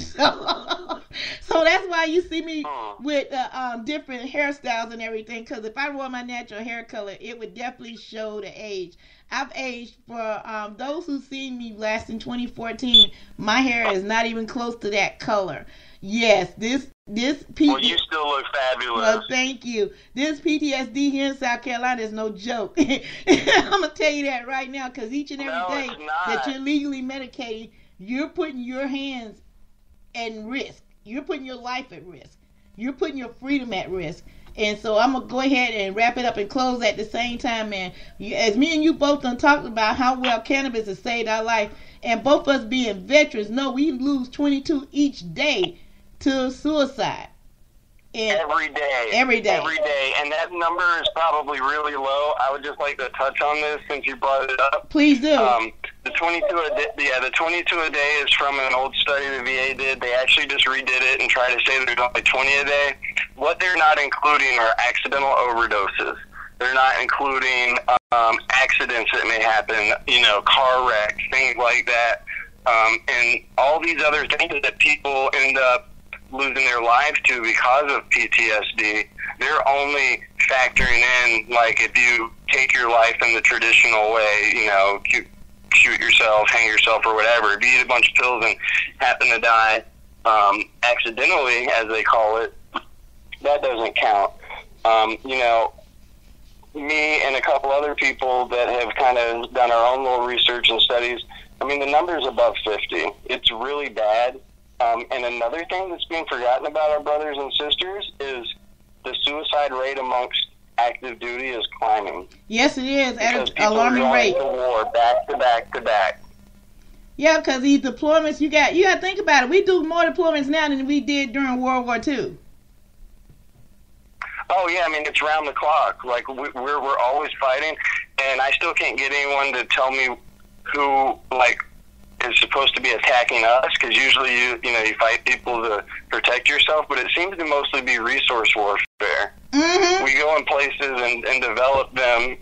So that's why you see me with different hairstyles and everything, because if I wore my natural hair color, it would definitely show the age. I've aged for those who seen me last in 2014. My hair is not even close to that color. Yes, this PTSD. Well, you still look fabulous. Well, thank you. This PTSD here in South Carolina is no joke. I'm gonna tell you that right now, because each and every day that you're legally medicating, you're putting your hands at risk. You're putting your life at risk. You're putting your freedom at risk. And so I'm going to go ahead and wrap it up and close at the same time, man. As me and you both done talked about how well cannabis has saved our life, and both of us being veterans know we lose 22 each day to suicide. And every day. And that number is probably really low. I would just like to touch on this since you brought it up. Please do. The 22 a day is from an old study the VA did. They actually just redid it and tried to say there's only 20 a day. What they're not including are accidental overdoses. They're not including accidents that may happen, car wrecks, things like that, and all these other things that people end up losing their lives to because of PTSD. They're only factoring in, like, if you take your life in the traditional way, shoot yourself, hang yourself, or whatever. If you eat a bunch of pills and happen to die accidentally, as they call it, that doesn't count. Me and a couple other people that have kind of done our own little research and studies, I mean, the number's above 50. It's really bad. And another thing that's being forgotten about our brothers and sisters is the suicide rate amongst active duty is climbing. Yes, it is at Because an people are alarming going rate. to war back to back to back. Yeah, because these deployments, you got to think about it. We do more deployments now than we did during World War II. Oh yeah, I mean it's round the clock. Like we're always fighting, and I still can't get anyone to tell me who like is supposed to be attacking us. Because usually you fight people to protect yourself, but it seems to mostly be resource warfare. Mm-hmm. We go in places and develop them.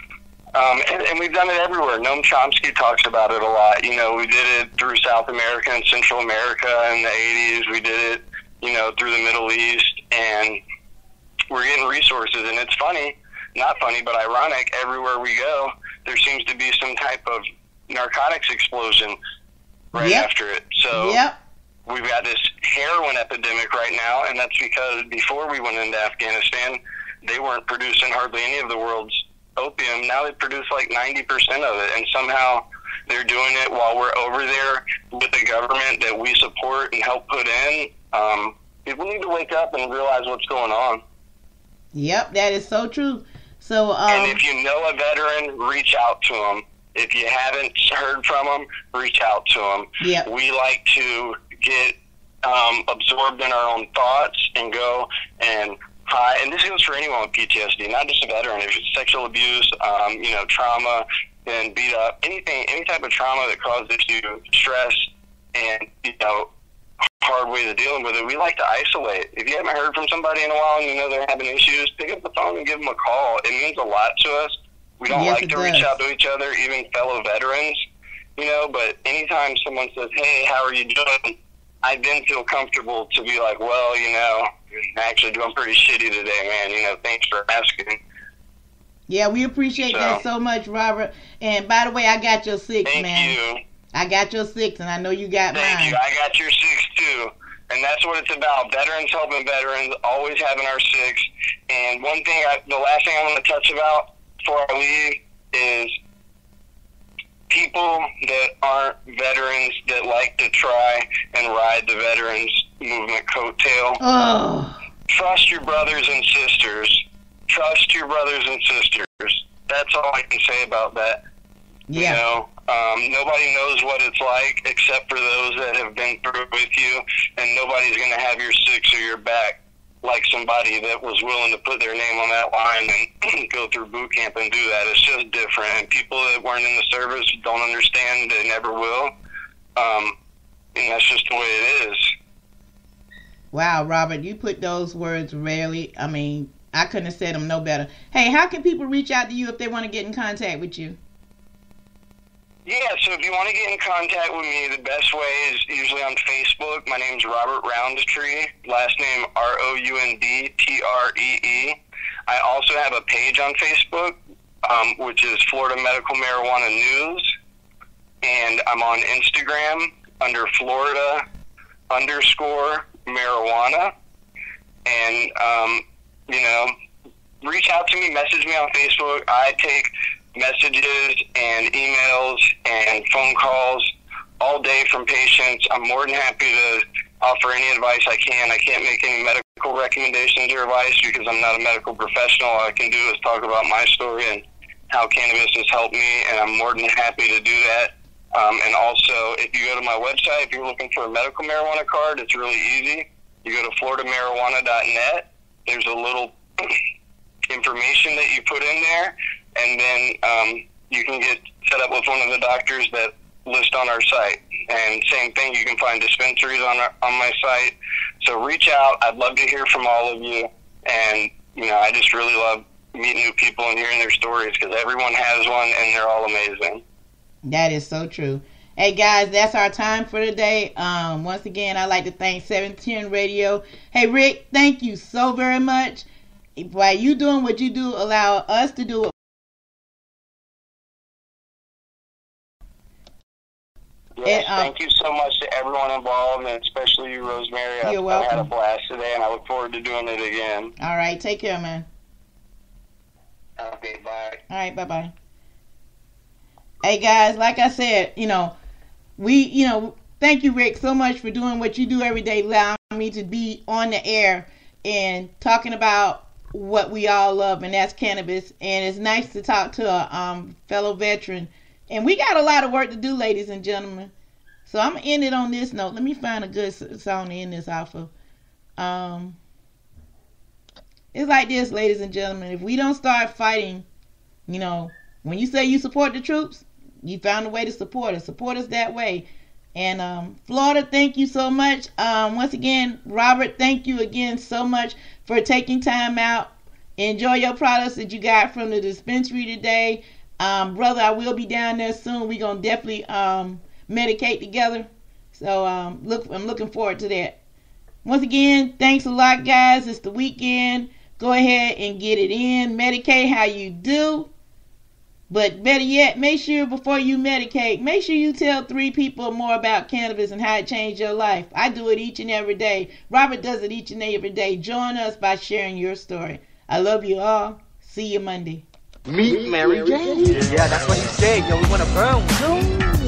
And we've done it everywhere. Noam Chomsky talks about it a lot. You know, we did it through South America and Central America in the 80s. We did it, through the Middle East. And we're getting resources. And it's funny, not funny, but ironic, everywhere we go, there seems to be some type of narcotics explosion right after it. So we've got this heroin epidemic right now, and that's because before we went into Afghanistan, they weren't producing hardly any of the world's opium. Now they produce like 90% of it, and somehow they're doing it while we're over there with the government that we support and help put in. People need to wake up and realize what's going on. Yep, that is so true. So, and if you know a veteran, reach out to them. If you haven't heard from them, reach out to them. Yep. We like to get absorbed in our own thoughts and go and and this goes for anyone with PTSD, not just a veteran. If it's sexual abuse, trauma, and beat up, any type of trauma that causes you stress and, hard ways of dealing with it, we like to isolate. If you haven't heard from somebody in a while and you know they're having issues, pick up the phone and give them a call. It means a lot to us. We don't like to reach out to each other, even fellow veterans, but anytime someone says, hey, how are you doing? I then feel comfortable to be like, well, I'm actually doing pretty shitty today, man. Thanks for asking. Yeah, we appreciate that so much, Robert. And by the way, I got your 6, man. Thank you. I got your 6, and I know you got mine. Thank you. I got your 6 too. And that's what it's about. Veterans helping veterans, always having our 6. And one thing, the last thing I want to touch about before I leave is people that aren't veterans that like to try and ride the veterans movement coattail. Oh. Trust your brothers and sisters. Trust your brothers and sisters. That's all I can say about that. Yeah. Nobody knows what it's like except for those that have been through it with you, and nobody's going to have your 6 or your back like somebody that was willing to put their name on that line and go through boot camp and do that. It's just different, and people that weren't in the service don't understand. They never will, and that's just the way it is. Wow, Robert, you put those words rarely. I mean, I couldn't have said them no better. Hey, how can people reach out to you if they want to get in contact with you? Yeah, so if you want to get in contact with me, the best way is usually on Facebook. My name's Robert Roundtree, last name Roundtree. I also have a page on Facebook, which is Florida Medical Marijuana News, and I'm on Instagram under Florida_marijuana, and, reach out to me, message me on Facebook. I take messages and emails and phone calls all day from patients. I'm more than happy to offer any advice I can. I can't make any medical recommendations or advice because I'm not a medical professional. All I can do is talk about my story and how cannabis has helped me, and I'm more than happy to do that. And also, if you go to my website, if you're looking for a medical marijuana card, it's really easy. You go to floridamarijuana.net. There's a little information that you put in there, and then you can get set up with one of the doctors that list on our site. And same thing, you can find dispensaries on my site. So reach out. I'd love to hear from all of you. And, I just really love meeting new people and hearing their stories because everyone has one and they're all amazing. That is so true. Hey, guys, that's our time for today. Once again, I'd like to thank 710 Radio. Hey, Rick, thank you so very much. While you doing what you do, allow us to do it. Yes, thank you so much to everyone involved, and especially you, Rosemary. You're welcome. I had a blast today, and I look forward to doing it again. All right, take care, man. Okay, bye. All right, bye-bye. Hey, guys, like I said, thank you, Rick, so much for doing what you do every day, allowing me to be on the air and talking about what we all love, and that's cannabis. And it's nice to talk to a fellow veteran. And we got a lot of work to do, ladies and gentlemen. So I'm going to end it on this note. Let me find a good song to end this off of. It's like this, ladies and gentlemen. If we don't start fighting, you know, when you say you support the troops, you found a way to support us. Support us that way. And Florida, thank you so much. Once again, Robert, thank you again so much for taking time out. Enjoy your products that you got from the dispensary today. Brother, I will be down there soon. We're going to definitely medicate together. So I'm looking forward to that. Once again, thanks a lot, guys. It's the weekend. Go ahead and get it in. Medicate how you do. But better yet, make sure before you medicate, make sure you tell 3 people more about cannabis and how it changed your life. I do it each and every day. Robert does it each and every day. Join us by sharing your story. I love you all. See you Monday. Meet Mary Jane. Yeah, that's what he said. Yo, we want to burn. No.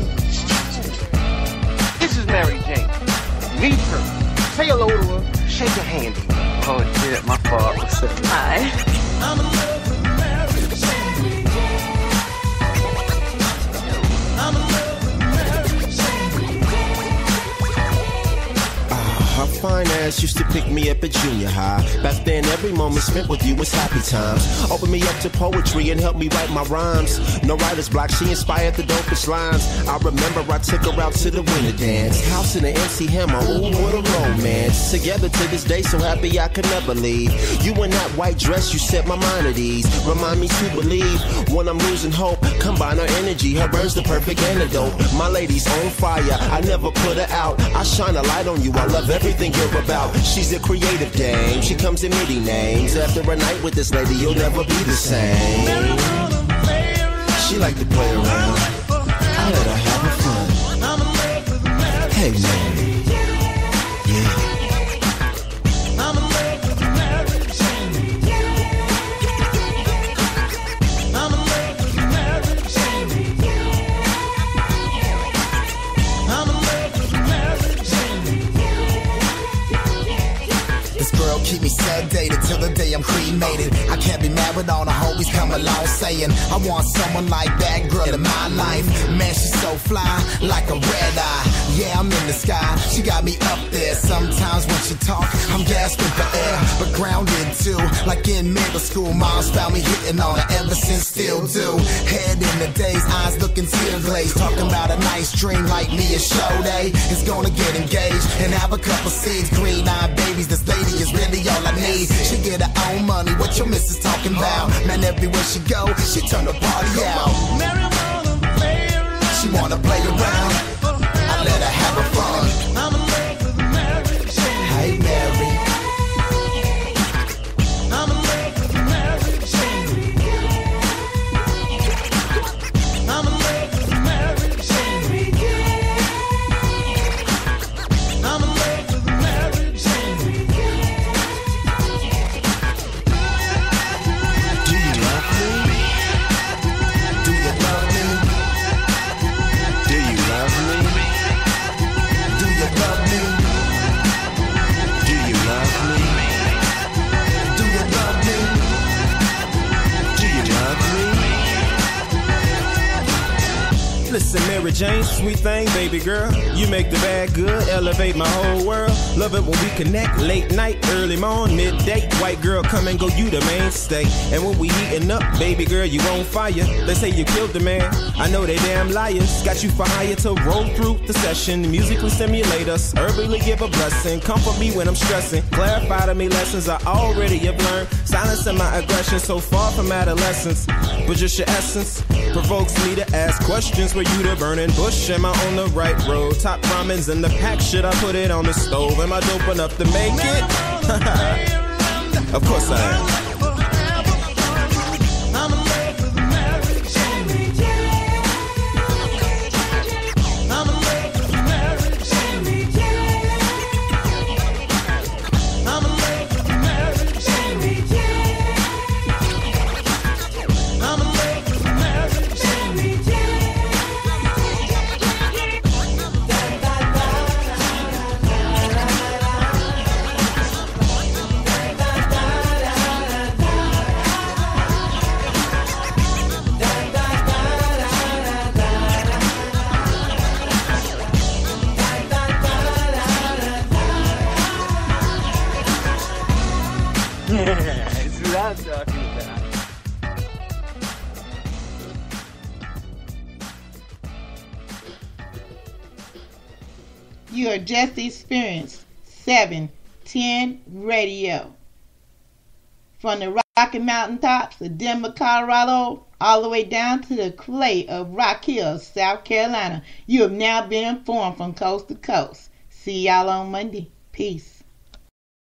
This is Mary Jane. Meet her. Say hello to her. Shake her hand. Oh, shit, my fault. Hi. I'm in love with Mary Jane. I'm in love with Mary Jane. Her fine ass used to pick me up at junior high. Back then, every moment spent with you was happy times. Opened me up to poetry and helped me write my rhymes. No writer's block, she inspired the dopest lines. I remember I took her out to the winter dance. House in the MC Hammer, ooh, what a romance. Together to this day, so happy I could never leave. You in that white dress, you set my mind at ease. Remind me to believe when I'm losing hope. Combine her energy, her bird's the perfect antidote. My lady's on fire, I never put her out. I shine a light on you, I love everything you're about. She's a creative dame, she comes in MIDI names. After a night with this lady, you'll never be the same. She like to play around, I let her have her fun. Hey man, yeah. I'm in love with Mary Jane. I'm in love with Mary Jane. I'm in love with Mary Jane. This girl keep me sedated till the day I'm cremated. I can't be mad with all the homies come along saying I want someone like that girl in my life. Man, she's so fly, like a red eye. Yeah, I'm in the sky, she got me up there. Sometimes when she talk, I'm gasping for air, but grounded too. Like in middle school, mom's found me hitting on her ever since, still do. Head in the days, eyes looking tear glazed. Talking about a nice dream like me and Sade is gonna get engaged and have a couple seeds. Green-eyed babies, this lady is really all I need. She get her own money, what your missus talking about? Man, everywhere she go, she turn the party out. She wanna play around, I let her have her fun. I'm in love with Mary Jane. Hey Mary, I'm in love with Mary Jane. I'm in love with Mary Jane. I'm in love with Mary Jane. Do you love me? Do you love me? Do you love me? Do you love me? Do you love me? Do you love me? Do you love me? Listen, Mary Jane, sweet thing, baby girl. You make the bad good, elevate my whole world. Love it when we connect, late night, early morning, midday. White girl, come and go, you the mainstay. And when we heating up, baby girl, you on fire. They say you killed the man, I know they damn liars. Got you for hire to roll through the session. Musically stimulate us, herbally give a blessing. Comfort me when I'm stressing, clarify to me lessons I already have learned. Silencing my aggression, so far from adolescence. But just your essence provokes me to ask questions. Were you the burning bush? Am I on the right road? Top ramens in the pack, should I put it on the stove? Am I dope enough to make it? Of course I am. I'm in love with Mary Jane. I'm in love with Mary Jane. I'm in love with Mary Jane. I'm in love with Mary Jane. You are just experienced 710 Radio. From the Rocky Mountain tops of Denver, Colorado, all the way down to the clay of Rock Hill, South Carolina. You have now been informed from coast to coast. See y'all on Monday. Peace.